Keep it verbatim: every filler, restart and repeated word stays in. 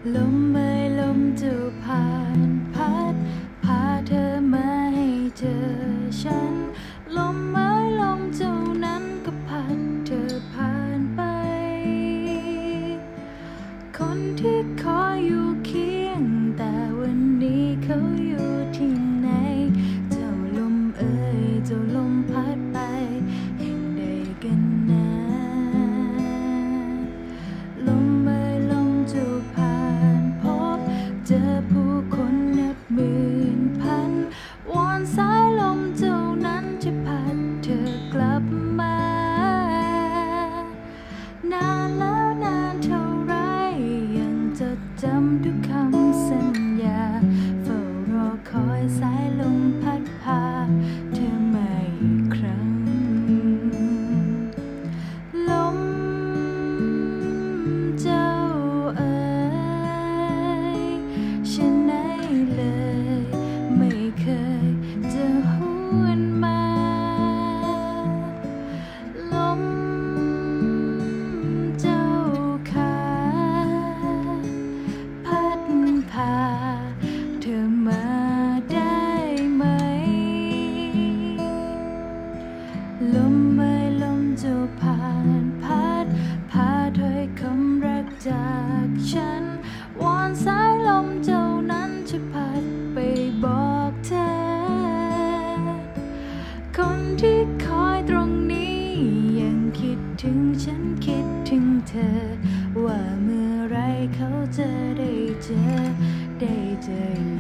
ลมเอ่ยลมจะผ่านพัดพาเธอมาให้เจอฉันลมเอ่ยลมเจ้านั้นก็พัดเธอผ่านไปคนที่คอยอยู่เคียงแต่วันนี้เขาอยู่ที่ไหนเจ้าลมเอ่ยเจ้าลมพัดไปแห่งใดกันนะลมเอ่ยลมจะผ่านพบเจอผู้คนนับหมื่นพันวอนสายลมเจ้านั้นจะพัดเธอกลับมานานแล้วนานเท่าไรยังจดจำทุกคำสัญญาเฝ้ารอคอยสายลมพัดพาเธอมาอีกครั้งลมเจ้าเอ๋ยฉันไหนเลยไม่เคยจะหวนมาลมเจ้าขาพัดพาเธอมาได้ไหมลมเอ่ยลมจะผ่านพัดพาถ้อยคำรักจากฉันวอนสายลมเจ้านั้นจะพัดไปบอกเธอคนที่คอยตรงนี้ยังคิดถึงฉันคิดถึงเธอว่าเมื่อไรเขาจะได้เจอได้เจอ